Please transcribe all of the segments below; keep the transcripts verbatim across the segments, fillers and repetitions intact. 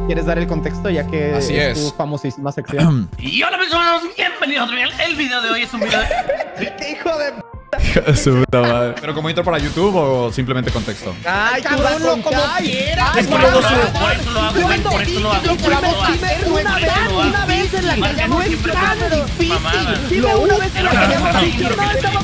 ¿Quieres dar el contexto ya que Así es, es tu famosísima sección? Y hola personas, bienvenidos. El, el video de hoy es un video de... ¡Qué hijo de... Su puta madre. ¿Pero como intro para YouTube o simplemente contexto? ¡Ay, cabrón, no, como quieras! Es por eso lo hago, por eso lo hago, güey, por eso lo hago, por eso lo hago. Una vez, una vez en la que no es tan difícil. Dime una vez en la que no es tan difícil.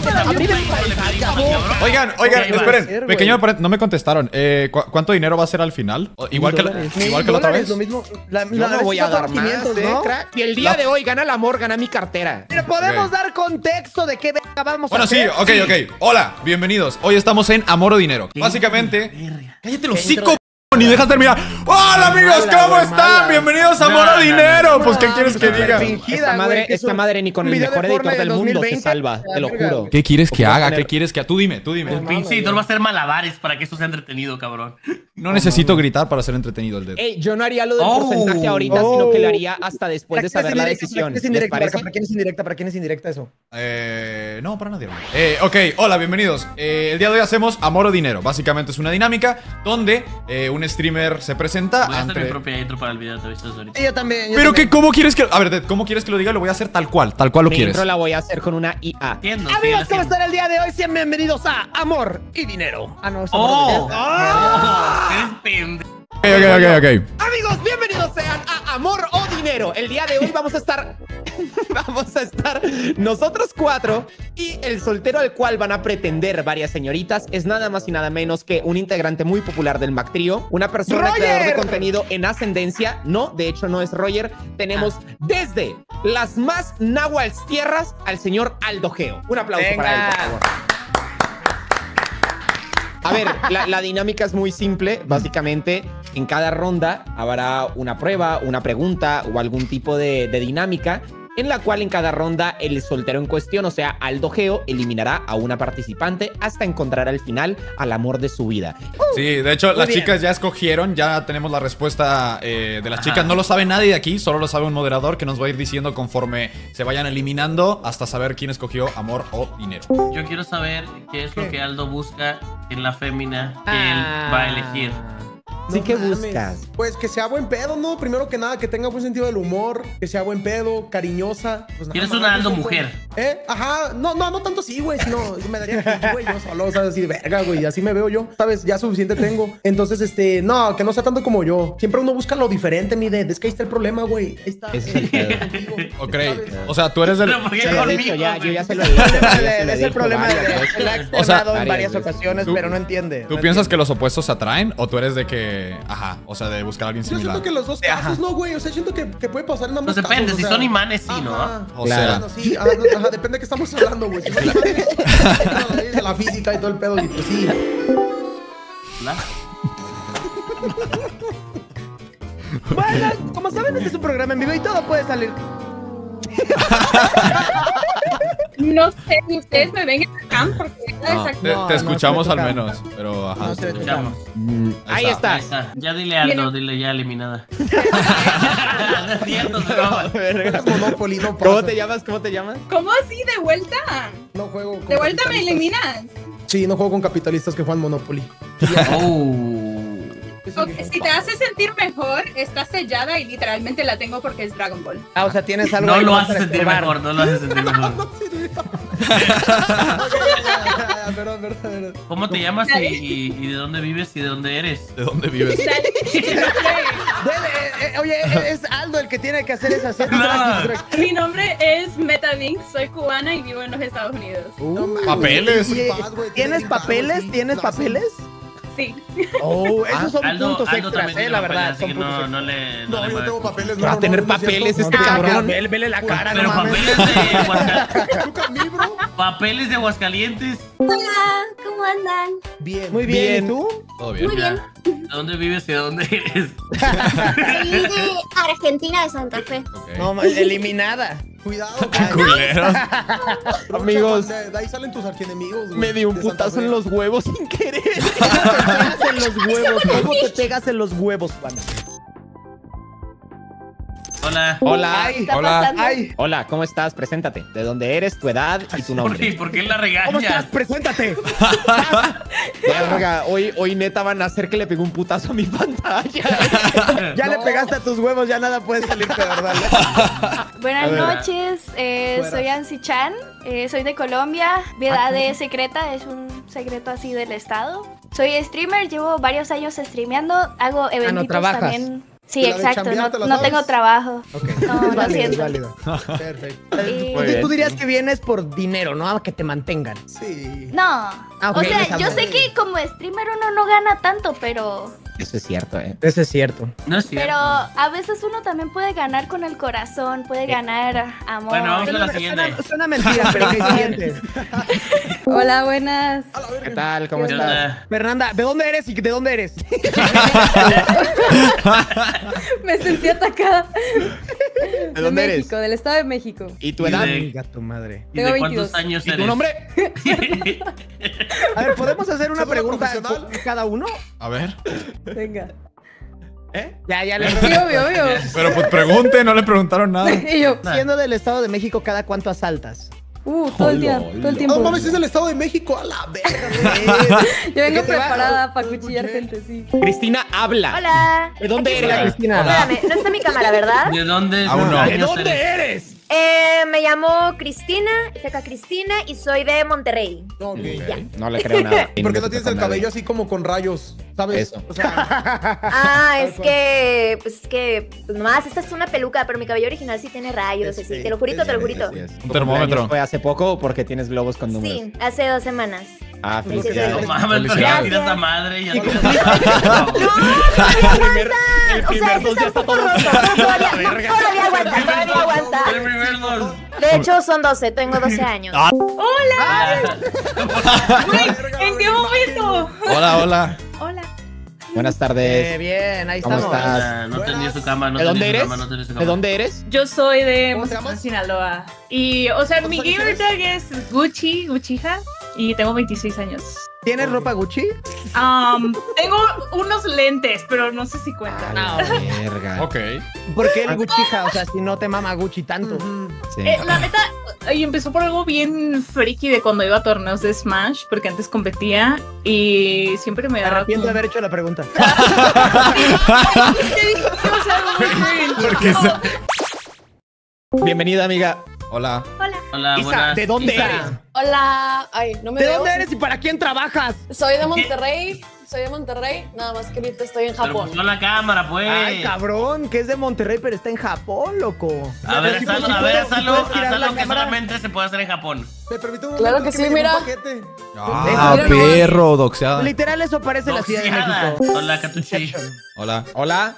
Oigan, oigan, esperen. Pequeño, no me contestaron. Eh, ¿cu ¿Cuánto dinero va a ser al final? Igual que, la, igual que la otra vez. Lo mismo. La, Yo no voy a dar más, ¿eh, crack? Y el día de hoy gana el amor, gana mi cartera. Pero podemos Okay. dar contexto de qué verga vamos Bueno, a hacer. Bueno, sí, ok, ok. Hola, bienvenidos. Hoy estamos en Amor o Dinero. Básicamente, cállate los hocico, ni dejas terminar. Hola amigos, ¿cómo están? Bienvenidos a Amor o Dinero. Pues, ¿qué quieres que diga? Esta madre, esta madre ni con el mejor editor del mundo se salva, te lo juro. ¿Qué quieres que haga? ¿Qué quieres que haga? Tú dime, tú dime. El pinche editor va a hacer malabares para que esto sea entretenido, cabrón. No necesito gritar para ser entretenido el dedo. Ey, yo no haría lo del Oh. porcentaje ahorita, Oh. sino que lo haría hasta después de ¿Para saber quién la es decisión. indirecta? ¿Les ¿Para parece? quién es indirecta? ¿Para quién es indirecta eso? Eh, no, para nadie, hermano. Eh, ok, hola, bienvenidos. Eh, el día de hoy hacemos Amor o Dinero. Básicamente es una dinámica donde eh, un streamer se presenta Voy a hacer entre... mi propia intro para el video, te avisas ahorita. Y yo también. Yo Pero también. que, ¿cómo quieres que... A ver, Ted, ¿cómo quieres que lo diga? Lo voy a hacer tal cual, tal cual lo Mi quieres. intro la voy a hacer con una I A. Entiendo, Amigos, síguele, ¿cómo síguele. están el día de hoy? Sean bienvenidos a Amor y Dinero. Ah, no, es Amor ¡Oh! y Dinero. ¡Oh! ¡Eres pendejo! Ok, ok, ok, ok. Amigos, bienvenidos sean a Amor o Dinero. El día de hoy vamos a estar... vamos a estar nosotros cuatro y el soltero al cual van a pretender varias señoritas es nada más y nada menos que un integrante muy popular del Mac Trío, una persona ¡Roger! creador de contenido en ascendencia. No, de hecho no es Roger. Tenemos desde las más náhuatl tierras al señor Aldo Geo. Un aplauso Venga. para él, por favor. A ver, la, la dinámica es muy simple. Básicamente, en cada ronda habrá una prueba, una pregunta o algún tipo de, de dinámica en la cual en cada ronda el soltero en cuestión, o sea, Aldo Geo, eliminará a una participante hasta encontrar al final al amor de su vida. Sí, de hecho, las bien. chicas ya escogieron, ya tenemos la respuesta eh, de las Ajá. chicas. No lo sabe nadie de aquí, solo lo sabe un moderador que nos va a ir diciendo conforme se vayan eliminando hasta saber quién escogió amor o dinero. Yo quiero saber qué es lo ¿Qué? que Aldo busca en la fémina que Ah. él va a elegir. Sí, No ¿qué mames. buscas? Pues que sea buen pedo, ¿no? Primero que nada, que tenga buen sentido del humor, que sea buen pedo, cariñosa. Pues nada ¿Quieres más, una Aldo pues, mujer? ¿Eh? Ajá. No, no, no tanto así, güey. Sino me daría cringe, güey. Yo solo, ¿sabes? Así de verga, güey. Así me veo yo. ¿Sabes? Ya suficiente tengo. Entonces, este, no, que no sea tanto como yo. Siempre uno busca lo diferente, mi de. Es que ahí está el problema, güey. Ahí está. Ese es el pedo. Ok, ¿Sabes? o sea, tú eres del... Pero ¿por qué Se lo he conmigo, dicho ya, yo güey? ya se lo he dicho. ya se lo he Es el dicho problema de varias veces. él ha O sea, externado en varias varias veces. ocasiones, Tú- pero no entiende. ¿Tú no piensas entiende. que los opuestos se atraen o tú eres de que... Ajá, o sea, de buscar a alguien Yo similar? siento que los dos casos, no, güey. O sea, siento que, que puede pasar en ambos Pues depende, casos, o si sea. son imanes, sí, ¿no? Ajá. O Claro. sea... Bueno, sí, ajá, no, ajá, depende de qué estamos hablando, güey. Si son imanes, no, de la física y todo el pedo, y pues sí. ¿Verdad? Bueno, como saben, este es un programa en vivo y todo puede salir. No sé si ustedes me ven en la cam porque No, exacto. te, No, te no escuchamos se ve al tu menos, pero ajá. No se ve tu Escuchamos. Mm, Ahí Ahí está. Ahí está. Ya dile a Aldo, dile ya eliminada. No es cierto, se broma. Es Monopoly, no pasa. ¿Cómo te llamas? ¿Cómo te llamas? ¿Cómo así de vuelta? No juego con ¿De vuelta me capitalistas. eliminas? Sí, no juego con capitalistas que juegan Monopoly. Oh. Ok, si te hace sentir mejor, está sellada y literalmente la tengo porque es Dragon Ball. Ah, o sea, tienes algo No ahí lo más hace para sentir estorbar. mejor, no lo hace sentir mejor. No sirvió. Ok, ya, ya, ya, Perdón, perdón, perdón. ¿Cómo te llamas y, y- y de dónde vives y de dónde eres? ¿De dónde vives? Dale. Dele, eh, eh, oye, eh, es Aldo el que tiene que hacer esa hacer No. track, track. Mi nombre es Metavink, soy cubana y vivo en los Estados Unidos. No mames, Papeles. güey, Oye, paz, güey, ¿Tienes green card, papeles? sí, ¿Tienes plaza. papeles? Sí. Oh, esos son Aldo, puntos Aldo extras, también eh, tiene la papeles, verdad. así Son que puntos no, extras. no le... No, le yo no tengo molestes. papeles. Va a no, tener no, no es papeles cierto. este No, cabrón. Vele, vele la cara, Pero no mames. papeles de Aguascalientes. ¿Tú con mí, bro? Papeles de Aguascalientes. Hola, ¿cómo andan? Bien. Muy bien, Bien. ¿y tú? Todo bien. Muy bien. ¿De dónde vives y de dónde eres? Soy de Argentina, de Santa Fe. Ok. No, ma- eliminada. Cuidado. Qué culeros. Bro, Amigos. chaval, de ahí salen tus archienemigos, güey. Me dio un de Santa putazo Fe. en los huevos sin querer. Te pegas en los huevos. ¿Cómo te pegas en los huevos, Juan? Hola. Hola. Ay, está Hola. pasando? ay. Hola, ¿cómo estás? Preséntate. ¿De dónde eres, tu edad y tu ¿Por qué, nombre? ¿Por qué la ¿Cómo estás? regañas? Preséntate. Verga, hoy, hoy neta van a hacer que le pegue un putazo a mi pantalla. Ya le le pegaste a tus huevos, ya nada puede salir peor, dale. Buenas noches, eh, Fuera. soy Ansi Chan, eh, soy de Colombia. Mi edad es secreta, es un secreto así del estado. Soy streamer, llevo varios años streameando, hago eventos trabajas. también. Sí, ¿Y la de exacto, chambear no, te la no sabes? tengo trabajo. Ok. No, lo válido, siento. válido. Perfecto. Y- Muy bien. Tú dirías que vienes por dinero, ¿no? A que te mantengan. Sí. No, Ah, ok, o sea, esa yo madre. sé que como streamer uno no gana tanto, pero... Eso es cierto, ¿eh? Eso es cierto. No es cierto. Pero a veces uno también puede ganar con el corazón, puede ganar amor. Bueno, vamos a la Suena, siguiente. suena- suena mentira, pero ¿qué sientes? Hola, buenas. A la ¿Qué verga. tal? ¿Cómo ¿Qué estás? onda? Fernanda, ¿de dónde eres y de dónde eres? Me sentí atacada. ¿De dónde eres? México, del Estado de México. ¿Y tu Y edad? de- Venga, tu madre. ¿Y de Tengo cuántos veintidós. años ¿Y eres? tu nombre? A ver, ¿podemos hacer una ¿Cédula pregunta profesional? por cada uno? A ver. Venga. ¿Eh? Ya, ya le Sí, obvio, obvio. Pero pues pregunte, no le preguntaron nada. Y yo, Siendo del Estado de México, ¿cada cuánto asaltas? uh, todo el día, todo el tiempo. No mames, es el Estado de México. A la verga, güey. Yo vengo ¿Qué te va? preparada para cuchillar gente, sí. Cristina, habla. Hola. ¿De dónde Aquí eres? estoy. Cristina. Espérame, no está mi cámara, ¿verdad? ¿De dónde Aún no. años ¿De dónde eres? eres? Eh, me llamo Cristina, soy acá Cristina y soy de Monterrey. No, ok. No le creo nada. ¿Y por qué no tienes el cabello así como con rayos? ¿Sabes? Eso. O sea, Ah, es que, pues es que, pues nomás, esta es una peluca, pero mi cabello original sí tiene rayos, Es así, fake, te lo jurito, es te lo fake, jurito. Así es. Un termómetro. ¿Fue hace poco o porque tienes globos con números? Sí, hace dos semanas. Ah, Sí, sí, felicidades. No mames, pero ya Felicidades. tiras a madre, ya tiras a No, madre. El primer, el O sea, primer sí dos ya está está un poco todo. roto, todavía, no, Verga. todavía aguanta, todavía aguanta. El primer dos. De hecho, son doce, tengo doce años. ¿En qué momento? Hola, hola. Hola. Buenas Eh, tardes. bien, ahí ¿Cómo estamos. estás? Ah, no tenía su cama, no ¿De tenía dónde su eres? cama, no tenía su cama. ¿De dónde eres? Yo soy de ¿Cómo te Mazatlán, llamas? Sinaloa. Y, o sea, mi ¿Cuántos años gamer tag es Gucci, Gucciha. Y tengo veintiséis años. ¿Tienes ropa Gucci? Um, tengo unos lentes, pero no sé si cuentan. A la verga. Ok. ¿Por qué el Gucci? O sea, si no te mama Gucci tanto. Sí. Eh, la neta, y empezó por algo bien friki de cuando iba a torneos de Smash, porque antes competía y siempre me Me daba. arrepiento de como- haber hecho la pregunta. ¿Qué dije? O sea, muy cringe. Porque se- Bienvenida, amiga. Hola. Hola, Isa, buenas. ¿de dónde Isa. eres? Hola. Ay, no me ¿De veo. dónde eres y para quién trabajas? Soy de Monterrey. Soy de Monterrey. Nada más que ahorita estoy en Pero Japón. puso la cámara, pues. Ay, cabrón, que es de Monterrey, pero está en Japón, loco. A ver, Si hazlo, puedes- a ver, si hazlo, puedes girar la hazlo que cámara. solamente se puede hacer en Japón. ¿Me permite un Claro momento que sí, me llegó mira. un paquete? Ah, Mira, perro, doxeada. Literal, eso parece la Ciudad de Doxeada. México. Hola, Catuchi. Hola. Hola.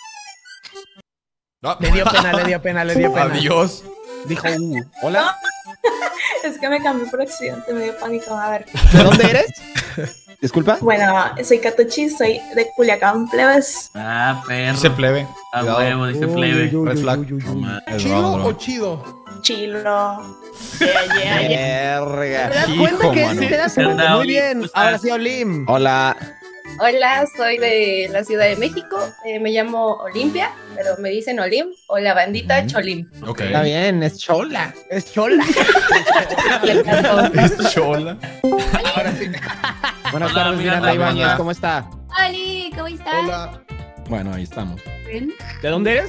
Ah. Le dio pena, le dio pena, le dio pena. Adiós. Dijo uh. Hola. Es que me cambié por accidente, me dio pánico. A ver. ¿De dónde eres? Disculpa. Bueno, soy Catuchi, soy de Culiacán, plebes. Ah, perro. Dice plebe. A Cuidado. huevo, dice plebe. Uy, uy, Red uy, flag. uy, uy, No uy. mames. Es ¿Chilo broma, o broma. chido? Chilo. Yeah, yeah, yeah. Verga. ¿Te das Hijo, cuenta que mano. te das ¿Qué cuenta? onda, Muy Oli? bien. ¿Cómo estás? Ahora sí, Olim. Hola. Hola, soy de la Ciudad de México. Eh, me llamo Olimpia, pero me dicen Olim o la bandita Ujú. Cholim. Ok. Está bien, es chola. Es chola. Es chola. Buenas Hola, tardes, amiga, Miranda hola. Ibáñez. ¿Cómo está? Oli, ¿cómo estás? Hola. Bueno, ahí estamos. ¿Ven? ¿De dónde eres?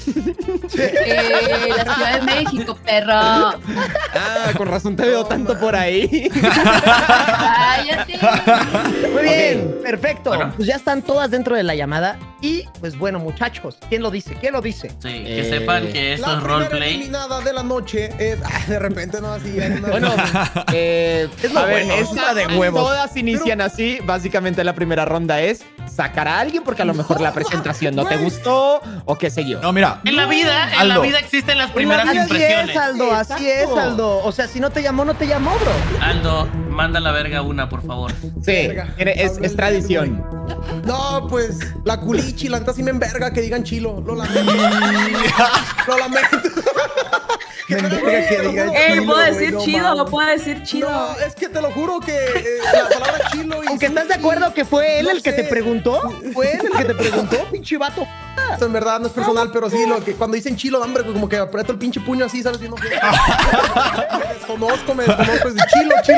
Eh, la Ciudad de México, perro. Ah, con razón te veo tanto por ahí. Cállate. Muy bien, perfecto. Bueno. Pues ya están todas dentro de la llamada. Y, pues bueno, muchachos, ¿quién lo dice? ¿Quién lo dice? Sí, que Eh, sepan que esto La es primera roleplay. eliminada de la noche es... Ah, de repente, no, así. en una- Bueno, eh, Es lo a ver, bueno, esta es de huevos. Todas inician así. Básicamente la primera ronda es sacar a alguien porque a lo mejor la presentación no te gustó o qué sé yo. No, mira. En la vida, en la Aldo. vida existen las En la primeras vida así impresiones. es, Aldo, así es, Exacto. Aldo. O sea, si no te llamó, no te llamó, bro. Aldo, manda la verga una, por favor. Sí, Verga. tiene- es, es tradición. No, pues, la culichi, la neta sí me enverga que digan chilo. Lo lamento. Lo lamento. Me enverga que digan Eh, chilo, puedo güey, decir no chido, mames. no puedo decir chido. No, es que te lo juro que eh, la palabra chilo y Aunque estás de sushi, acuerdo que fue él no el que te sé. preguntó. Fue él el que te preguntó, pinche vato. esto en verdad no es personal, pero sí, lo que cuando dicen chilo, hombre, como que aprieto el pinche puño así, ¿sabes? Y no, me desconozco, me desconozco, es de chilo, chilo.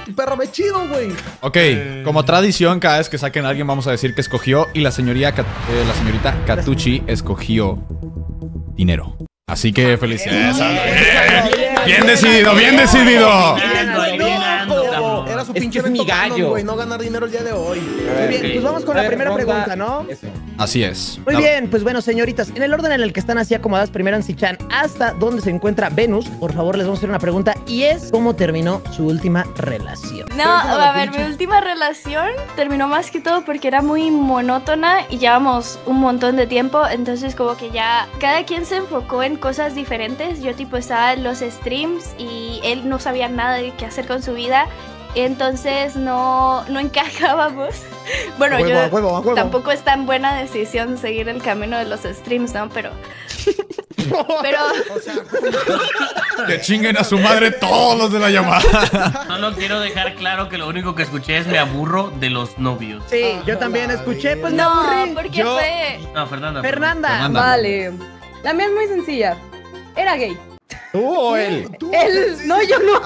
perro me chido, güey. Ok, como tradición, cada vez que saquen a alguien vamos a decir que escogió. Y la señorita, Cat- eh, la señorita Catucci escogió dinero. Así que felicidades. Bien, bien decidido, bien decidido. Era su Es pinche que es mi evento canon, gallo. güey, no ganar dinero el día de hoy. Muy bien, pues vamos con A la ver, primera ronda- pregunta, ¿no? Eso. Así es. Muy No. bien, pues bueno, señoritas, en el orden en el que están así acomodadas, primero en Sichan hasta donde se encuentra Venus, por favor les vamos a hacer una pregunta y es ¿cómo terminó su última relación? No, a ver, mi última relación terminó más que todo porque era muy monótona y llevamos un montón de tiempo, entonces como que ya cada quien se enfocó en cosas diferentes. Yo tipo estaba en los streams y él no sabía nada de qué hacer con su vida, entonces no, no encajábamos. Bueno, A huevo, yo a huevo, a huevo. tampoco es tan buena decisión seguir el camino de los streams, ¿no? Pero... Pero... Que chinguen a su madre todos los de la llamada. Solo quiero dejar claro que lo único que escuché es me aburro de los novios. Sí, yo también escuché, pues me No, aburrí. porque Yo- fue... No, Fernanda. Fernanda. Fernanda. Vale. La mía es muy sencilla. Era gay. ¿Tú o él? Él, no, yo no.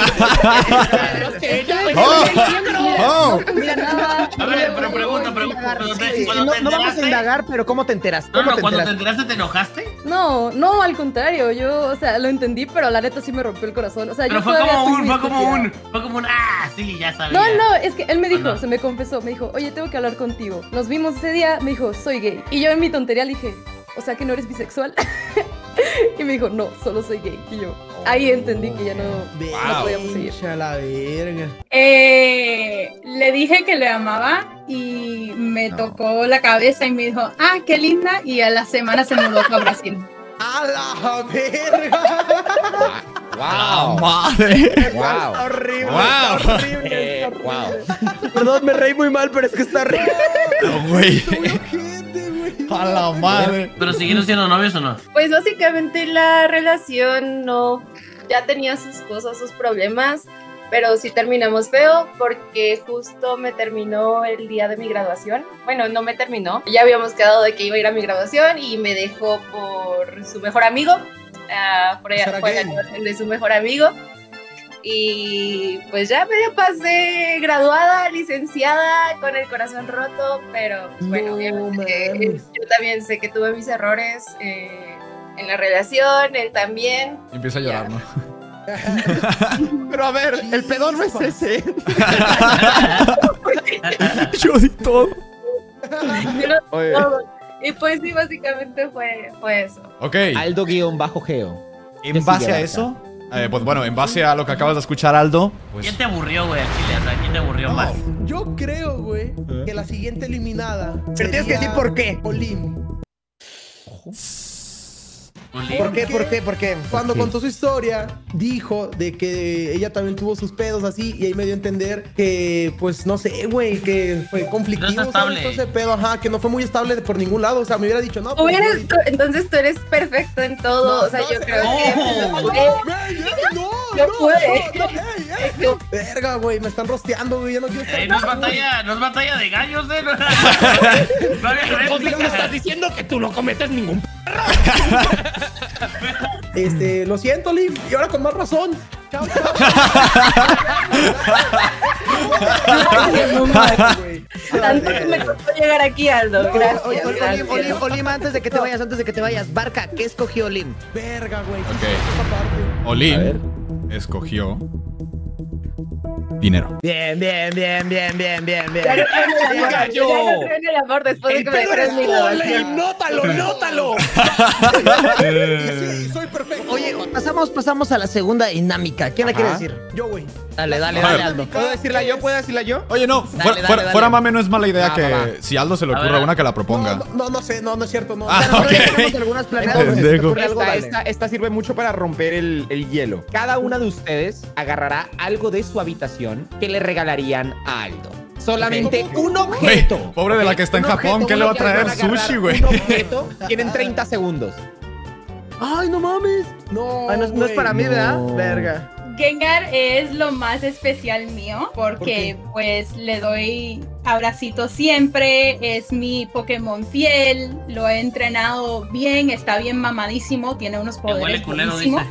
Oh, oh. Mira, nada. A ver, pero pregunta, pregunta. Cuando te, Sí, cuando no, te no vamos a enteraste- indagar, pero ¿cómo te enteraste? No, ¿Cómo no, te cuando te enteraste? enteraste, ¿te enojaste? No, no, al contrario. Yo, o sea, lo entendí, pero la neta sí me rompió el corazón. O sea, Pero yo fue todavía como estoy un, muy fue como estúpida. un, fue como un, ah, sí, ya sabía. No, no, es que él me dijo, Ah, no. se me confesó, me dijo, oye, tengo que hablar contigo. Nos vimos ese día, me dijo, soy gay. Y yo en mi tontería le dije, o sea que no eres bisexual. Y me dijo, no, solo soy gay. Y yo, ahí entendí que ya no, no podíamos seguir. A la verga. Eh, le dije que le amaba y me tocó la cabeza y me dijo, ah, qué linda. Y a la semana se mudó a Brasil. ¡A la verga! ¡Wow! Madre. ¡Wow! Está horrible, Wow. está horrible, Eh, está wow. horrible. Perdón, me reí muy mal, pero es que está horrible. No, güey. Muy ojete, güey. A la madre. ¿Pero siguieron siendo novios o no? Pues básicamente la relación no, ya tenía sus cosas, sus problemas, pero sí terminamos feo porque justo me terminó el día de mi graduación. Bueno, no me terminó, ya habíamos quedado de que iba a ir a mi graduación y me dejó por su mejor amigo, ah, por Pues allá era fue la gay. graduación de su mejor amigo. Y pues ya medio pasé graduada, licenciada, con el corazón roto, pero bueno, No obviamente, mames. yo también sé que tuve mis errores eh, en la relación, él también. Y empieza a llorar, ¿no? Pero a ver, el pedo no es ese. Yo di todo. Pero Oye. todo. Y pues sí, básicamente fue, fue eso. Ok. Aldo-Geo. En base a eso, eh, pues bueno, en base a lo que acabas de escuchar, Aldo, pues ¿Quién te aburrió, güey? Aquí le anda, ¿quién te aburrió más? Yo creo, güey, que la siguiente eliminada. Pero tienes que decir por qué. Olim. Uli. ¿Por qué? ¿Por qué? ¿Por qué? Cuando qué? contó su historia, dijo de que ella también tuvo sus pedos así, y ahí me dio a entender que, pues, no sé, güey, que fue conflictivo, No está ¿sabes? estable. Todo ese pedo, ajá, que no fue muy estable por ningún lado, o sea, me hubiera dicho, no, pues, Hubieras- güey. tú- entonces tú eres perfecto en todo, No, o sea, no, yo no, creo no, que... no, Eh, Güey, eh, no, No no, puede. no, no, hey, hey, no. Verga, güey, me están rosteando, güey, ya no quiero estar. Eh, no es batalla, no es batalla de gallos, eh. No, no había réplica. diciendo que tú no cometes ningún... Este, lo siento, Lim, y ahora con más razón. Chao, chao. Güey. Tanto que me costó llegar aquí, Aldo. Gracias. Oye, Olim, gracias. Olim, Olim, antes de que te vayas, antes de que te vayas, Barca, ¿qué escogió Olim? Verga, güey. Ok. Esta parte. Olim escogió dinero. Bien, bien, bien, bien, bien, bien, bien. Ya no creo en el amor, gallo. ya no creo en el amor después de que me dejaron mi graduación. ¡Nótalo, nótalo! Sí, soy perfecto. Oye, pasamos, pasamos a la segunda dinámica. ¿Quién la quiere Ajá. decir? Yo, güey. Dale, dale, A dale, ver. Aldo. ¿Puedo decirla yo? ¿Puedo decirla yo? Oye, no, Dale, fuera, dale, fuera- dale. fuera mame no es mala idea Va, que va, va. si a Aldo se le A ocurre ver. una que la proponga. No, no, no sé, no, no es cierto, no. Ah, Pero ok. nosotros tenemos algunas planeadas. Pendejo. ¿Se te ocurre algo? Esta, Dale. esta, esta sirve mucho para romper el, el hielo. Cada una de ustedes agarrará algo de su habitación que le regalarían a Aldo. Solamente un Güey, objeto. pobre de la que está en Un Japón, objeto, ¿qué le va a uno que van traer? agarrar Sushi, güey. Un objeto. Tienen treinta segundos. Ay, no mames. No, Ah, no, es- no es para mí, ¿verdad? No. Verga. Gengar es lo más especial mío porque pues le doy abracitos siempre, es mi Pokémon fiel, lo he entrenado bien, está bien mamadísimo, tiene unos Que poderes huele culero, buenísimos. dice.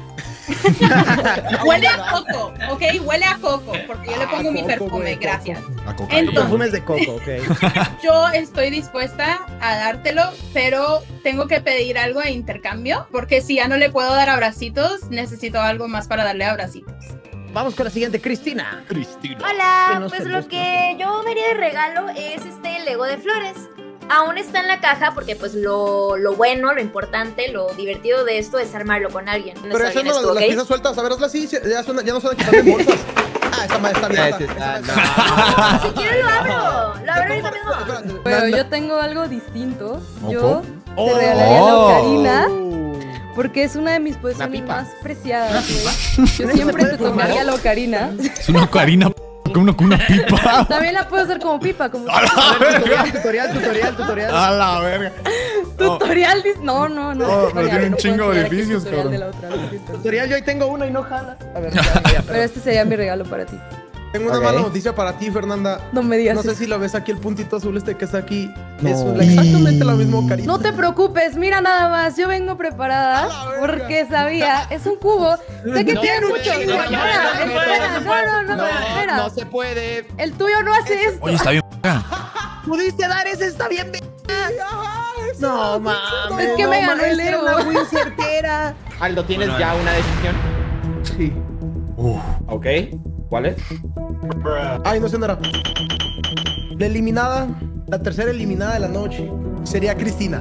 Huele a coco, ¿ok? Huele a coco, porque yo le pongo Ah, mi coco, perfume, güey, gracias. A coca. Entonces- Perfumes de coco, ok. Yo estoy dispuesta a dártelo, pero tengo que pedir algo de intercambio, porque si ya no le puedo dar abracitos, necesito algo más para darle abracitos. Vamos con la siguiente, Cristina. Cristina. Hola, Que no pues se lo busque. que yo me haría de regalo es este Lego de flores. Aún está en la caja porque pues lo, lo bueno, lo importante, lo divertido de esto es armarlo con alguien. No Pero está eso bien no, esto, las ¿ok? piezas sueltas, a ver, hazla así, ya, suena, ya no suena que están en bolsas. Ah, esa madre está abierta. Ese está- Esa no. madre- No, si quieres lo abro. Lo abro ahorita mismo. Espérate, Pero Nanda. yo tengo algo distinto. ¿Opo? Yo Oh. te regalaría la Oh. ocarina porque es una de mis posesiones pipa. más preciadas, güey. Yo siempre te tomaría la ocarina. Es una ocarina como una, como una pipa. También la puedo hacer como pipa, como A la verga. Tutorial, tutorial, tutorial, tutorial. A la verga. tutorial. dis- No, no, no. Oh, pero Vaya, tiene un no puedo chingo de enseñar aquí el edificios, tutorial cabrón. de la otra, lo siento. Tutorial, yo ahí tengo una y no jala. A ver, ya, ya, ya, Pero este sería mi regalo para ti. Tengo una Ok. mala noticia para ti, Fernanda. No me digas No sé eso. si lo ves aquí, el puntito azul este que está aquí. No. Es un- exactamente la misma ocarina. No te preocupes, mira nada más, yo vengo A preparada la verga. porque sabía, es un cubo, sé que No tiene se mucho. puede, no, Espera, no, no, espera, no, espera, no, no, no, no, No, espera. no se puede. El tuyo no hace esto. Oye, está bien. verga. ¿Pudiste dar ese? Está bien. ve- No, mames. Es que me no, ganó el mames, era Leo. una win certera. Aldo, ¿tienes ya una decisión? Sí. Uf. Ok. ¿Cuál es? Ay, no sé nada. La eliminada, la tercera eliminada de la noche sería Cristina.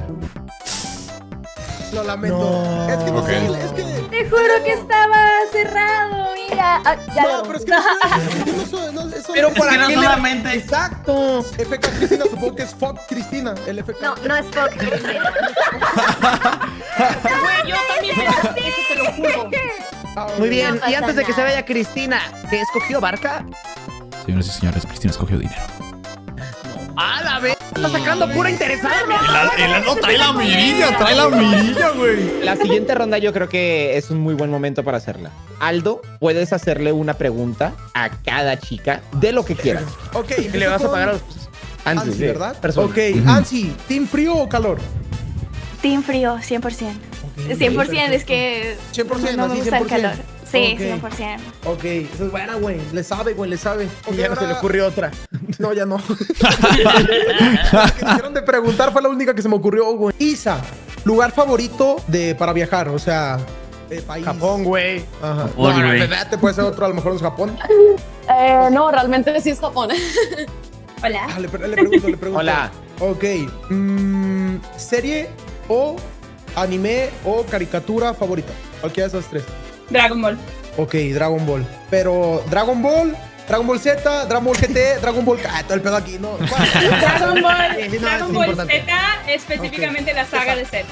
Lo lamento. No. Es que no Ok. sé, es que. Te juro que estaba cerrado, mira. Ah, ya No, lo- pero es que no soy- no soy- no, eso Pero es- por Es que no aquí le- solamente. Exacto. F K Cristina, supongo que es fuck Cristina. El F K. No, no es fuck, Cristina. Güey, yo también pensé eso, te lo juro. Ah, Muy bien, No y pasa antes de que se nada. vaya Cristina, ¿qué escogió Barca? Señoras y señores, Cristina escogió dinero. ¡A la vez! Está sacando pura interesada. No, trae la mirilla, trae la mirilla, güey. La siguiente ronda yo creo que es un muy buen momento para hacerla. Aldo, puedes hacerle una pregunta a cada chica de lo que quieras. Ok, Y le vas a pagar a los Antes, Ansi, sí. ¿verdad? Personas. Ok, Ansi, ¿team frío o calor? Team frío, cien por ciento. cien por ciento es que cien por ciento, no me así, gusta el cien por ciento. calor. Sí, Ok. cien por ciento. Ok, esa es buena, güey. Le sabe, güey, le sabe. Ok, Y ya no se le ahora- ocurrió otra. No, ya no. La que hicieron de preguntar fue la única que se me ocurrió, güey. Isa, lugar favorito de para viajar, o sea, de país. Japón, güey. Ajá. Japón, no, güey. espérate, puede ser otro, a lo mejor es Japón. Eh, no, realmente sí es Japón. Hola. Ah, le, le pregunto, le pregunto. Hola. Ok. mm, ¿Serie o anime o caricatura favorita? Cualquiera de esas tres. Dragon Ball. Ok, Dragon Ball. Pero Dragon Ball, Dragon Ball Z, Dragon Ball G T, Dragon Ball... Ah, todo el pedo aquí, ¿no? ¿Cuál? Dragon Ball, Sí, sí, no, Dragon es Ball importante. Z, específicamente la saga de Z.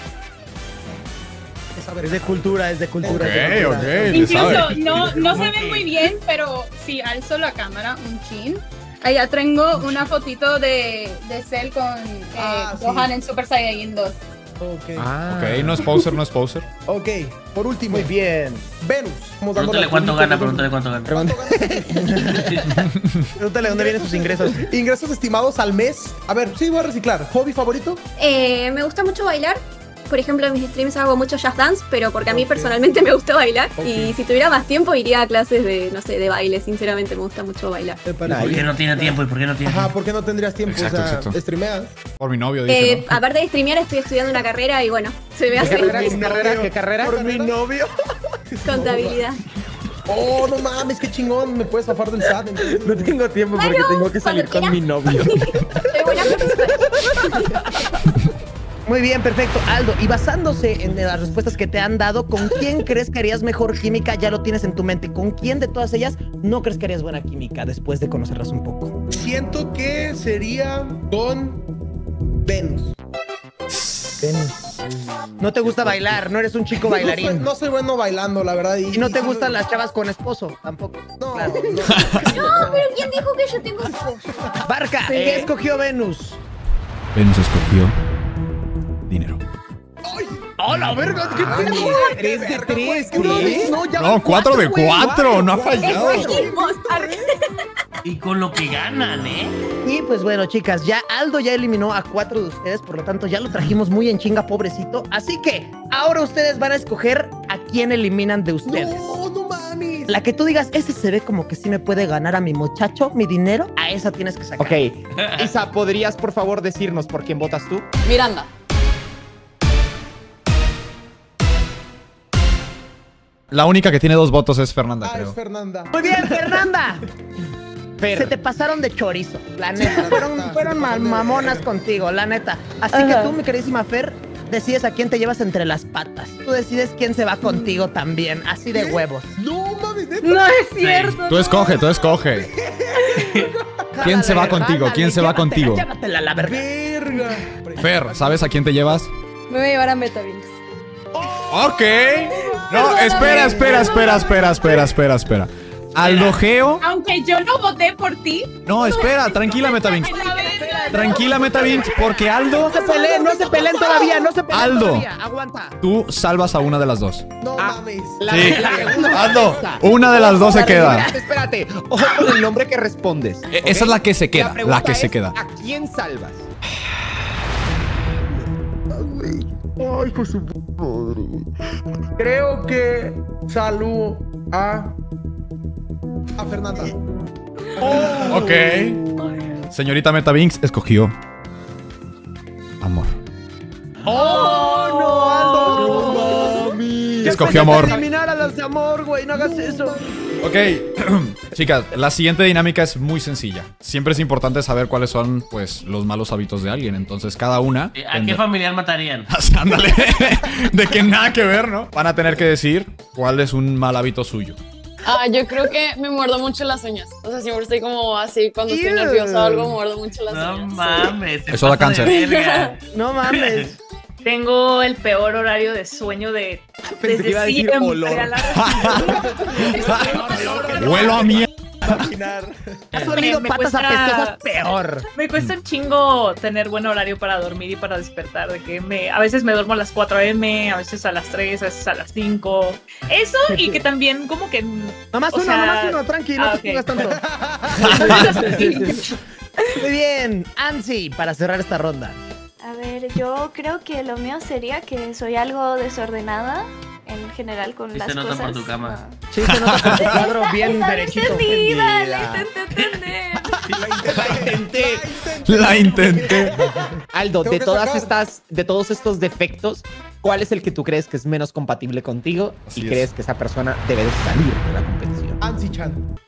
Esa verga. Es de cultura, es de cultura. Ok, es de cultura. ok. le Incluso sabe. no, no se ven muy bien, pero si alzo la cámara un chin, allá tengo una fotito de, de Cell con eh, Ah, sí. Gohan en Super Saiyajin dos. Ok. Ah. Ok, no es poser, no es poser. Ok, por último, Muy bien. Venus. Vamos dándole Pregúntale al cuánto público, gana, pregúntale. pregúntale cuánto gana. Pregúntale dónde vienen sus ingresos. Ingresos estimados al mes. A ver, sí, voy a reciclar. ¿Hobby favorito? Eh, me gusta mucho bailar. Por ejemplo, en mis streams hago mucho jazz dance, pero porque a mí Ok. personalmente me gusta bailar. Ok. Y si tuviera más tiempo, iría a clases de, no sé, de baile. Sinceramente, me gusta mucho bailar. Me parece ¿Por qué bien. no tiene tiempo y por qué no tiene Ajá, tiempo? ¿por qué no tendrías tiempo? Exacto, o sea, exacto. streameas. Por mi novio, dice, Eh, ¿no? aparte de streamear, estoy estudiando una carrera y bueno, se me ¿Qué hace carrera? ¿Qué difícil. carrera? ¿Qué carrera? Por mi novio. Contabilidad. Oh, no mames, qué chingón. Me puedes zafar del S A T. entonces. No tengo tiempo porque Bueno, tengo que salir cuando con mi novio. Soy buena profesora. Muy bien, perfecto. Aldo, y basándose en las respuestas que te han dado, ¿con quién crees que harías mejor química? Ya lo tienes en tu mente. ¿Con quién de todas ellas no crees que harías buena química después de conocerlas un poco? Siento que sería con Venus. No te gusta bailar, no eres un chico No soy, bailarín. no soy bueno bailando, la verdad. Y no te y- gustan las chavas con esposo, tampoco. No, Claro. no. No, pero ¿quién dijo que yo tengo esposo? Barca, Sí. ¿qué escogió Venus? Venus escogió dinero. ¡Oh, la verga! ¿Qué Ay, pedo? ¿Tres de tres? No, ¿Qué? no, ya No, van cuatro de güey. cuatro, no ha fallado. Escogimos. Y con lo que ganan, ¿eh? Y pues bueno, chicas, ya Aldo ya eliminó a cuatro de ustedes, por lo tanto ya lo trajimos muy en chinga, pobrecito. Así que ahora ustedes van a escoger ¿a quién eliminan de ustedes? No, no mames. La que tú digas, ese se ve como que sí me puede ganar a mi muchacho, mi dinero, a esa tienes que sacar. Ok. Isa, ¿podrías por favor decirnos por quién votas tú? Miranda. La única que tiene dos votos es Fernanda, Ah, creo. es Fernanda. Muy bien, Fernanda. Fer. Se te pasaron de chorizo, la neta. Fueron, fueron ma- mamonas contigo, la neta. Así que Ajá. tú, mi queridísima Fer, decides a quién te llevas entre las patas. Tú decides quién se va contigo también, así de huevos. No mames, neta. No es cierto. Tú escoge, tú escoge. ¿Quién se va Jálale, contigo? jálale, ¿Quién se va llévatela, contigo? Llévatela, la verga. Verga. Fer, ¿sabes a quién te llevas? Me voy a llevar a Metavinx. Ok. No, espera, espera, espera, espera, espera, espera, espera. Aldo Geo. Aunque yo no voté por ti. No, espera, tranquila, Metavinx. Tranquila, Metavinx, porque Aldo. No se peleen, no se peleen todavía, no se peleen Aldo. todavía. Aguanta. Tú salvas a una de las dos. No mames. La, Sí. la segunda Aldo, pregunta. una de las dos se queda. Espérate, espérate. Ojo con el nombre que respondes. E- ¿ok? Esa es la que se queda, pregunta la que se es, queda. ¿a quién salvas? Ay, con su madre. Creo que saludo a. A Fernanda. Ok. Señorita Metavinx escogió amor. ¡Oh, no, Aldo! Yo Escogió pensé que amor. eliminar a las de amor, güey, no hagas eso. Ok, chicas, la siguiente dinámica es muy sencilla. Siempre es importante saber cuáles son, pues, los malos hábitos de alguien. Entonces, cada una... ¿A qué tendrá- familiar matarían? Ándale. De que nada que ver, ¿no? Van a tener que decir cuál es un mal hábito suyo. Ah, yo creo que me muerdo mucho las uñas. O sea, siempre estoy como así, cuando estoy Ew. nerviosa o algo, me muerdo mucho las No uñas. mames. se Eso da pasa de cáncer. verga. No mames. Tengo el peor horario de sueño de Pensé que iba a desde decir siempre. olor. a la- Huelo a mierda. Has olido me patas cuesta- apestosas peor. Me cuesta un chingo tener buen horario para dormir y para despertar. De que me, a veces me duermo a las cuatro a eme, a veces a las tres, a veces a las cinco. Eso y que también como que... Nomás o uno, sea- nomás uno, tranqui, no Ah, te ok. pongas tanto. Muy bien, Ansi, para cerrar esta ronda. A ver, yo creo que lo mío sería que soy algo desordenada en general con Sí las se nota cosas. por tu cama. Ah. Sí, se nota con tu cuadro bien Está derechito. entendida, Mira. la intenté entender. La intenté. La intenté. Aldo, Tengo de que todas sacar. estas, de todos estos defectos, ¿cuál es el que tú crees que es menos compatible contigo Así y es. crees que esa persona debe de salir de la competición? Ansi-chan.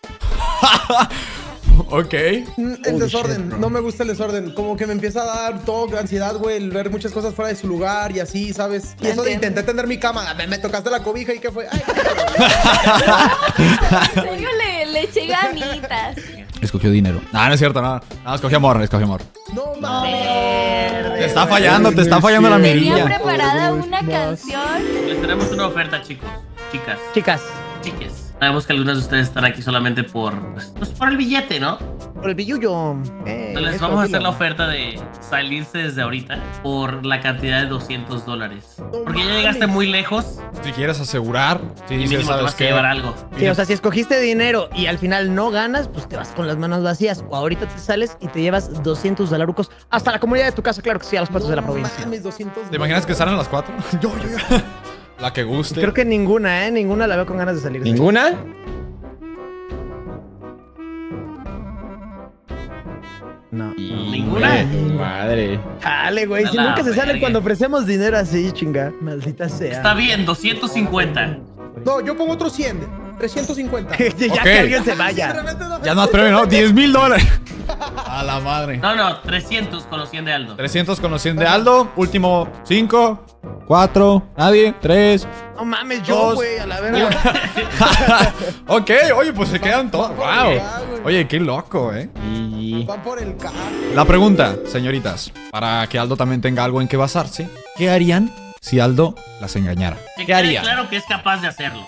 Ok. Mm, El desorden, no me gusta el desorden. Como que me empieza a dar todo ansiedad, güey, el ver muchas cosas fuera de su lugar y así, ¿sabes? Y eso de intenté tender mi cama, me, me tocaste la cobija y ¿qué fue? Ay, En serio le, le eché ganitas. Escogió dinero. No, no es cierto, no. No, escogió amor, escogió amor. no mames. Te está fallando, te está fallando la Tenía mirilla. preparada una canción. Les tenemos una oferta, chicos. Chicas. Chicas, Chiques. Sabemos que algunas de ustedes están aquí solamente por, pues, por el billete, ¿no? por el billullo. Eh, Entonces eso, vamos a hacer dilo. la oferta de salirse desde ahorita por la cantidad de doscientos dólares. Porque ya llegaste muy lejos Si quieres asegurar, si y dices, mínimo te ¿sabes vas a qué? llevar algo. Sí, o sea, si escogiste dinero y al final no ganas, pues te vas con las manos vacías. O ahorita te sales y te llevas doscientos dolarucos hasta la comunidad de tu casa, claro que sí, a los puertos de la provincia. Mames, doscientos ¿Te imaginas que salen las cuatro? Yo, yo, yo. La que guste. Creo que ninguna, ¿eh? Ninguna la veo con ganas de salir. de ¿Ninguna? No. ¿Ninguna? Madre. Dale, güey. Si A la nunca se sale verga. cuando ofrecemos dinero así, chinga. Maldita sea. Está bien, doscientos cincuenta. No, yo pongo otro cien, trescientos cincuenta. ya Ok. que alguien se vaya. Ya no más premio, ¿no? diez mil dólares. A la madre. No, no, trescientos con los cien de Aldo. trescientos con los cien de Aldo. Último cinco, cuatro, nadie, tres. No mames, yo, Dos. güey, a la verga. Ok, oye, pues se quedan todos. Wow. Oye, qué loco, ¿eh? Y... Van por el carro. La pregunta, señoritas, para que Aldo también tenga algo en que basarse. ¿Qué harían si Aldo las engañara? Que ¿Qué quede harían? claro que es capaz de hacerlo.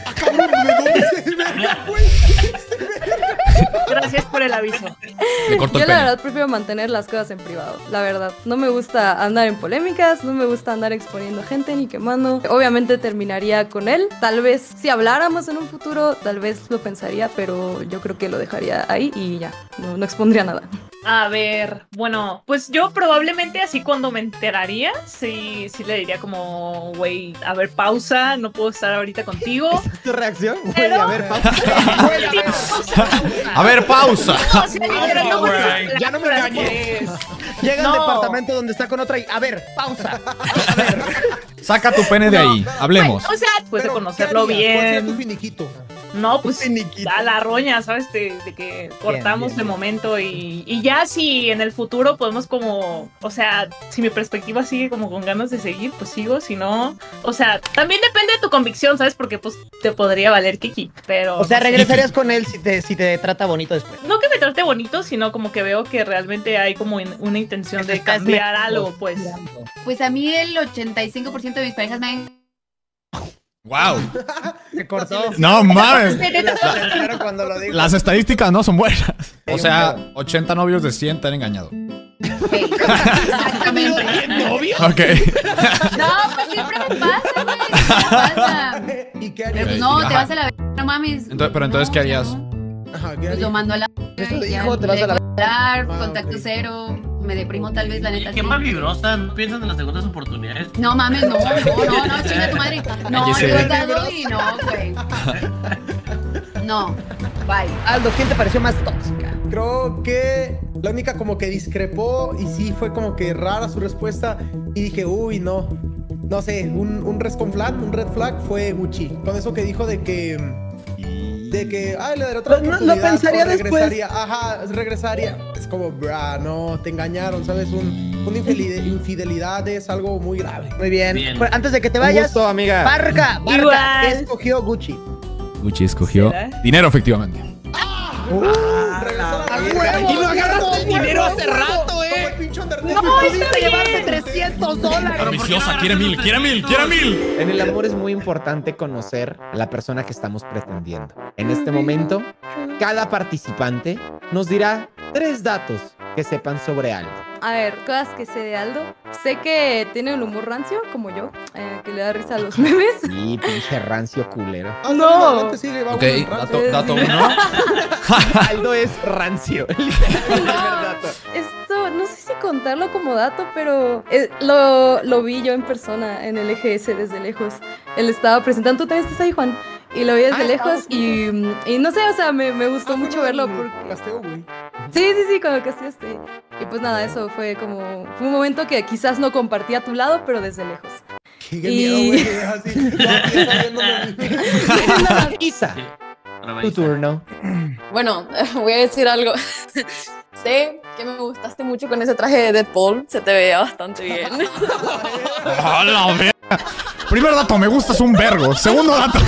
Gracias por el aviso. Le corto Yo el la pene. verdad prefiero mantener las cosas en privado, la verdad. No me gusta andar en polémicas, no me gusta andar exponiendo gente ni quemando. Obviamente terminaría con él. Tal vez si habláramos en un futuro, tal vez lo pensaría, pero yo creo que lo dejaría ahí y ya, no, no expondría nada. A ver, bueno, pues yo probablemente así cuando me enteraría, sí, sí le diría como, güey, a ver, pausa, no puedo estar ahorita contigo. ¿Esa es tu reacción? Güey, Pero- a ver, pausa. A ver, pausa. No, o sea, literal, no, güey, pues, ya no me las- engañes. Llega No. al departamento donde está con otra y, a ver, pausa. Saca tu pene de ahí. Hablemos. O sea, después de Pero, conocerlo ¿qué harías? ¿Cuál sería tu bien. finiquito? No, pues a la roña, ¿sabes? De, de que cortamos bien, de momento y, y ya si en el futuro podemos como, o sea, si mi perspectiva sigue como con ganas de seguir, pues sigo, si no, o sea, también depende de tu convicción, ¿sabes? Porque pues te podría valer Kiki, pero... O sea, no sé. regresarías con él si te, si te trata bonito después. No que me trate bonito, sino como que veo que realmente hay como in- una intención de Estás cambiar metiendo. algo, pues. Pues a mí el ochenta y cinco por ciento de mis parejas me han... Wow. Se cortó. No mames. Claro, cuando lo digo. Las estadísticas no son buenas. O sea, ochenta novios de cien te han engañado. Exactamente. ¿Novio? Ok. No, pues siempre me pasa, güey. Siempre me pasa. ¿Y qué Pero harías? pues no, te Ajá. vas a la verga, no mames. Entonces, pero entonces, ¿qué harías? Ajá, ¿qué Pues harías? lo mando a la Eso verga y ya dijo, te vas a la dejo de hablar, Ah, contacto ok. cero, me deprimo tal vez, la neta. Qué sí. mal vibrosa, no piensan en las segundas oportunidades. No mames, no, no, no, no, chinga tu madre. No, Aquí se yo he ve. dado y no, güey. No, bye. Aldo, ¿quién te pareció más tóxica? Creo que la única como que discrepó y sí fue como que rara su respuesta y dije, uy, no. No sé, un, un red flag, un red flag fue Gucci. Con eso que dijo de que... De que, ay, le daré otra Lo- lo oportunidad. pensaría o después. regresaría. Ajá, regresaría. Es como, bra, no, te engañaron, ¿sabes? Un, una infidelidad, infidelidad es algo muy grave. Muy bien. Bien. Bueno, antes de que te Un vayas, gusto, amiga. Barca, Barca, Igual. ¿qué escogió Gucci? Gucci escogió ¿Será? dinero, efectivamente. Regresar a la huevo, vida. Y no agarraste huevo, el dinero huevo, hace huevo. rato, Como el eh. pinche Undertaker. No, Tú pudiste dices, llevarte trescientos dólares. Ambiciosa, quiere mil, quiere mil, quiere mil. En el amor es muy importante conocer a la persona que estamos pretendiendo. En este momento, cada participante nos dirá tres datos que sepan sobre algo. A ver, cosas que sé de Aldo. Sé que tiene un humor rancio, como yo, eh, que le da risa a los memes. Sí, pinche rancio culero. Ah, No. adelante, sigue, vamos, Ok, un rato. dato, dato uno. Aldo es rancio. El primer dato. Esto, no sé si contarlo como dato, pero eh, lo, lo vi yo en persona en el E G S desde lejos. Él estaba presentando, tú también estás ahí, Juan. Y lo vi desde Ah, lejos estabas y, y no sé, o sea, me, me gustó Ah, mucho fue verlo el porque... Casteo, güey. Sí, sí, sí, cuando casteaste. Y pues nada, eso fue como... Fue un momento que quizás no compartí a tu lado, pero desde lejos. Qué Y- miedo, güey. Así. Ya, ya está viéndome a mí. Isa, Ahora va tu Isa. turno. Bueno, voy a decir algo. Sé que me gustaste mucho con ese traje de Deadpool. Se te veía bastante bien. ¡A la verga! Primer dato, me gustas un vergo. Segundo dato.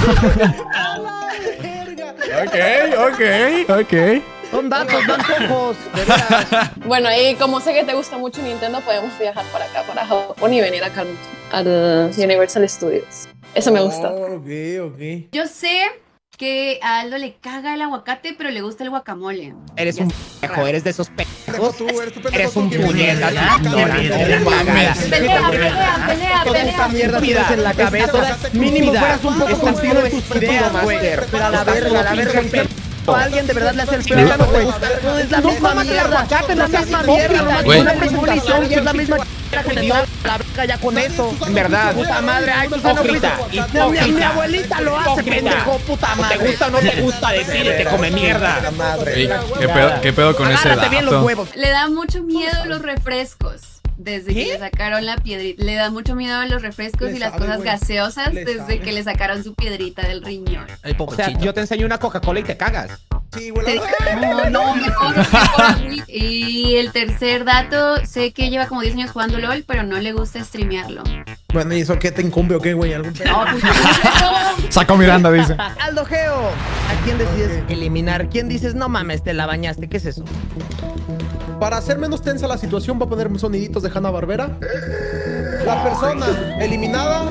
Ok, ok, ok. Son datos, no antojos. De veras. Bueno, y como sé que te gusta mucho Nintendo, podemos viajar para acá, para Japón y venir acá al, al Universal Studios. Eso me gusta. Oh, ok, ok. Yo sé que a Aldo le caga el aguacate, pero le gusta el guacamole. Eres Ya un está. pendejo, eres de esos Pendejo pendejos. tú, eres tu pendejo Eres tú, un que puñeta. vienes a- ignorante, no mames. Pelea, pelea, pelea, Toda esta pelea. mierda tienes en la cabeza. Mínimo fueras un poco consciente de tus ideas, güey. Pero a la verga, a la verga. ¿Qué p- a alguien de verdad le hace el plano, güey? No es la misma mierda. Es la misma mierda. No Güey. una presentación y es la misma mierda que le da la verga ya con eso. En verdad. Puta madre, ay, pues no Hipócrita, fuiste- Mi, mi hipócrita. abuelita lo hace, Hipócrita. pendejo, puta ¿Te madre. gusta o no te gusta decirte, come mierda? Ey, ¿qué, pedo, ¿Qué pedo con ese Agárrate bien los dato? huevos. Le da mucho miedo los refrescos. Desde que le sacaron la piedrita. Le da mucho miedo a los refrescos Le y las sabe, cosas güey. gaseosas Le desde sabe. que le sacaron su piedrita del riñón. O sea, yo te enseño una Coca-Cola y te cagas. Sí, güey. Te- la- No, no, mejor, mejor. Y el tercer dato, sé que lleva como diez años jugando LOL, pero no le gusta streamearlo. Bueno, ¿y eso qué te incumbe o qué, güey? ¿Algún pedo? No, pues, Sacó Miranda, dice. Aldo Geo, ¿a quién decides eliminar? ¿Quién dices, no mames, te la bañaste? ¿Qué es eso? Para hacer menos tensa la situación, voy a poner soniditos de Hanna-Barbera. La persona eliminada...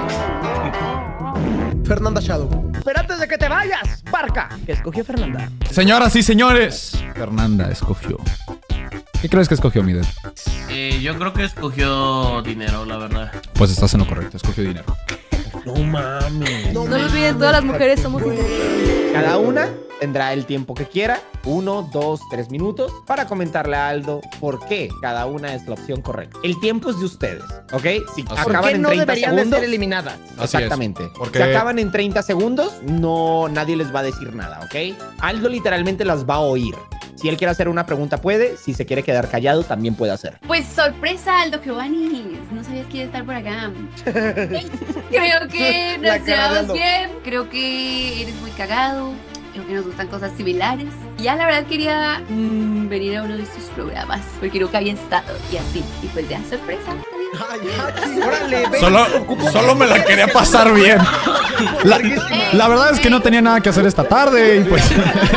Fernanda Shadow. Pero antes de que te vayas, Barca, que escogió Fernanda. Señoras y señores, Fernanda escogió. ¿Qué crees que escogió, Miguel? Eh, yo creo que escogió dinero, la verdad. Pues estás en lo correcto, escogió dinero. No mames. No, no lo olviden, todas las mujeres somos importantes. Cada una tendrá el tiempo que quiera, uno, dos, tres minutos, para comentarle a Aldo por qué cada una es la opción correcta. El tiempo es de ustedes, ¿ok? Si ¿Por acaban qué en no treinta deberían segundos, de ser eliminadas? Así exactamente. es, porque- Si acaban en treinta segundos, no, nadie les va a decir nada, ¿ok? Aldo literalmente las va a oír. Si él quiere hacer una pregunta, puede. Si se quiere quedar callado, también puede hacer. Pues sorpresa, Aldo Giovanni. No sabías que iba a estar por acá. Creo que La nos cara de llevamos Aldo. bien. Creo que eres muy cagado. Creo que nos gustan cosas similares. Y ya la verdad quería mm, venir a uno de estos programas porque nunca había estado y así. Y pues ya, sorpresa. Órale, ven. Solo, solo me la quería pasar bien. La, la verdad es que no tenía nada que hacer esta tarde y pues...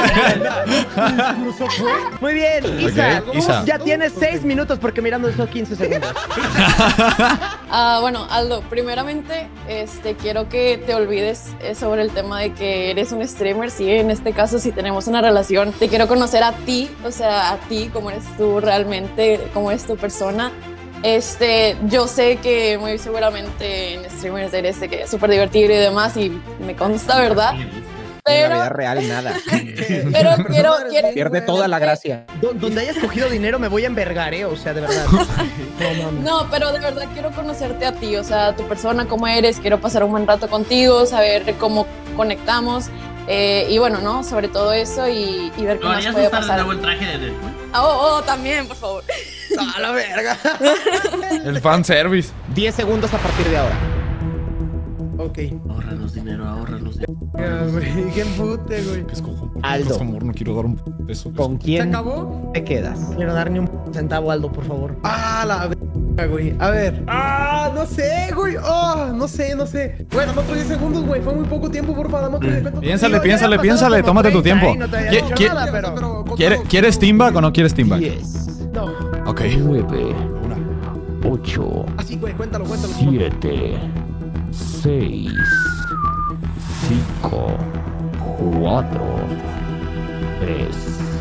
Muy bien, Isa. Ok, tú Isa. ya tienes seis minutos porque mirando eso quince segundos. Ah, bueno, Aldo, primeramente, este, quiero que te olvides eh, sobre el tema de que eres un streamer. Sí, en este caso, si tenemos una relación, te quiero conocer a ti, o sea, a ti, cómo eres tú realmente, cómo es tu persona. Este, yo sé que muy seguramente en streamers eres de que es súper divertido y demás, y me consta, ¿verdad? En la Pero, vida real, nada. pero quiero, quiero, Pierde toda la gracia. Do- Donde hayas cogido dinero me voy a envergar, ¿eh? O sea, de verdad. No, mames. No, pero de verdad quiero conocerte a ti, o sea, tu persona, cómo eres, quiero pasar un buen rato contigo, saber cómo conectamos, eh, y bueno, ¿no? Sobre todo eso y, y ver qué ¿No más harías puede usar de pasar. nuevo el traje de Deadpool? Ah, oh, oh, también, por favor. A la verga. El fanservice. diez segundos a partir de ahora. Ok. Ahórranos dinero, ahórranos dinero. Ya, güey, qué pute, güey. ¿Qué escojo? Aldo. Por favor, no quiero dar un peso. ¿Con ¿Se quién acabó? te quedas? No quiero dar ni un centavo, Aldo, por favor. Ah, la verga, güey. A ver. Ah, no sé, güey. Oh, no sé, no sé. Bueno, dame otros diez segundos, güey. Fue muy poco tiempo, porfa. Dame otros diez segundos. Piénsale, Digo, ya piénsale, había piénsale, pasado como tómate tu treinta, tiempo. y no te había ¿Qui- dicho qui- nada, pero- pero... ¿Quiere- ¿Quieres Timback o no quieres Timback? diez, No. Ok. nueve, Una. ocho, Así, güey, cuéntalo, cuéntalo. siete, seis, cinco, cuatro, tres,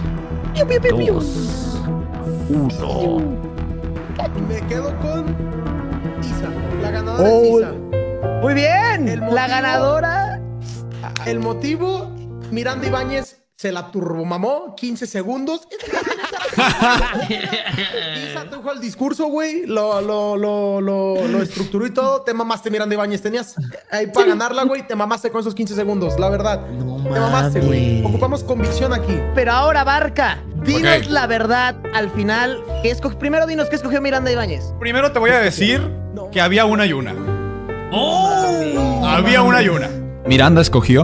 dos, uno. Me quedo con Isa. La ganadora Oh, es Isa. Muy bien. El La motivo- ganadora. El motivo, Miranda Ibáñez se la turbomamó, quince segundos. Isa tuvo el discurso, güey, lo, lo, lo, lo, lo estructuró y todo. Te mamaste, Miranda Ibáñez. Tenías ahí para ganarla, güey. Te mamaste con esos quince segundos, la verdad. No Te mamaste, güey. mames. Ocupamos convicción aquí. Pero ahora, Barca, dinos Ok. la verdad al final. ¿Qué esco- Primero dinos qué escogió Miranda Ibáñez. Primero te voy a decir que había una y una. ¡Oh! Había una y una. Miranda escogió...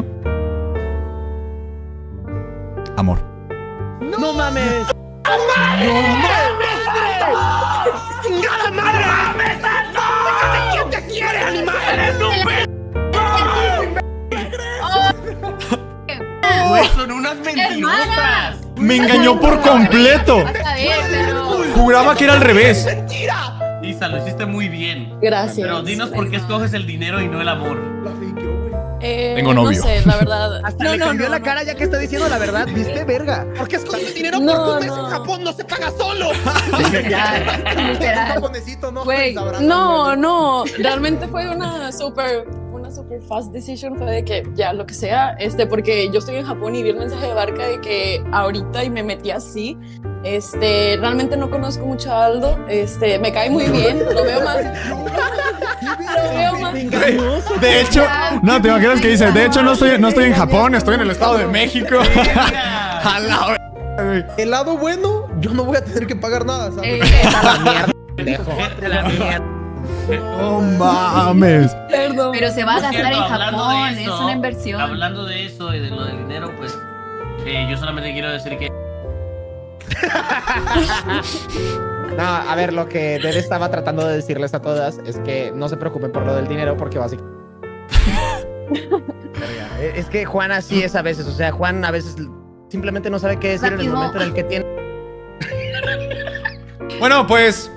Amor. No, mames. ¡Chingada madre! ¿Quién te quiere, animal? Güey, son unas mentirosas. Me engañó por completo. Vas a ver, pero... Juraba que era al revés. Isa, lo hiciste muy bien. Gracias. Pero dinos por qué escoges el dinero y no el amor. La fakeó, güey. Eh, Tengo novio. No sé, la verdad. Hasta no, le no, cambió no, la no. cara ya que está diciendo la verdad. ¿Viste, verga? ¿Por qué escogió el dinero? No, Porque un mes no. en Japón no se paga solo. Literal, Un literal. japonesito, ¿no? Güey, Sabrás, no, güey. no, realmente fue una súper, una super fast decision, fue de que ya lo que sea, este, porque yo estoy en Japón y vi el mensaje de Barca de que ahorita y me metí así, este, realmente no conozco mucho a Aldo, este, me cae muy bien, lo veo más, lo veo más, De hecho, no, te imaginas que dice, de hecho no estoy, no estoy en Japón, estoy en el Estado de México. A la verga, güey. El lado bueno, yo no voy a tener que pagar nada, ¿sabes? Eh, La mierda, pendejo. la mierda. No mames. perdón. Pero se va a Por gastar cierto, en hablando Japón, de es eso, una inversión. Hablando de eso y de lo del dinero, pues eh, yo solamente quiero decir que No, a ver, lo que Dede estaba tratando de decirles a todas es que no se preocupen por lo del dinero porque básicamente... Es que Juan así es a veces. O sea, Juan a veces simplemente no sabe qué decir en el Rápido. momento en el que tiene. Bueno, pues